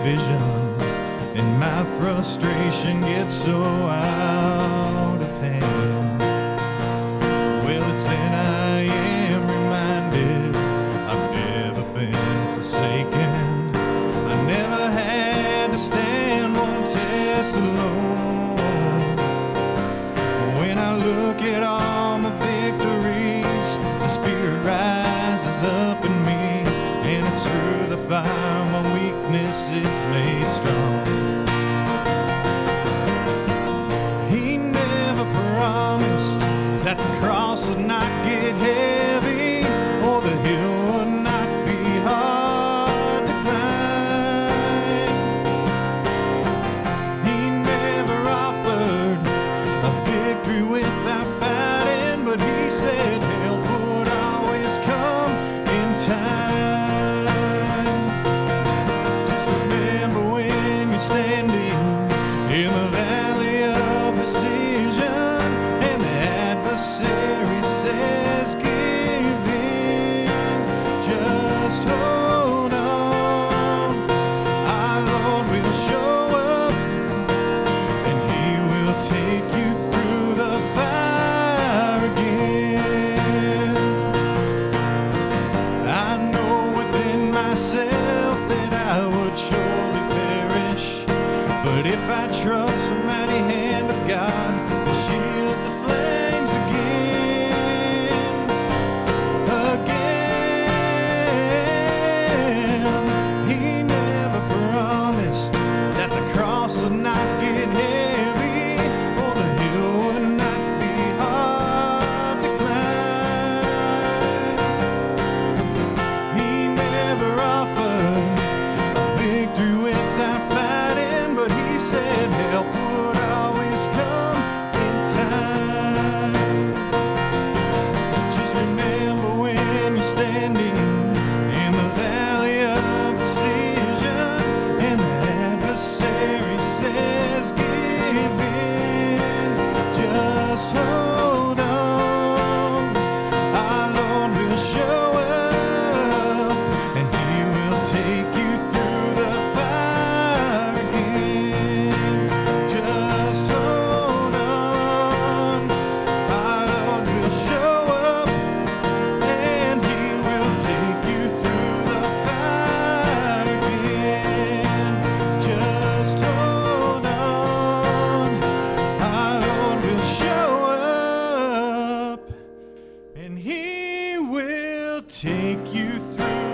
vision, and my frustration gets so out of hand. Well, it's then I am reminded I've never been forsaken. I never had to stand one test alone. When I look at all my victories, the Spirit rises up in me, and it's through the fire my weakness is made strong. He never promised that the cross would not get heavy, or the hill would not be hard to climb. He never offered a victory without fighting, but he said help would always come in time. Just remember when you're standing in the valley of decision, and the adversary says give in, just hold on. Our Lord will show up, and he will take you through the fire again. I know within myself that I would surely perish, but if I trust the mighty hand of God to shield the flames again, he never promised that the cross would not get heavy, or the hill would not be hard to climb. He never offered a victory without fighting, but he said help would always come in time. Just remember when you're standing in the valley of decision, and the adversary says give in, just hold on. Our Lord will show up, and he will take you through the fire again. Just hold on. Our Lord will show up, and he will take you through the fire again. Just hold on. Our Lord will show up, and he will take you through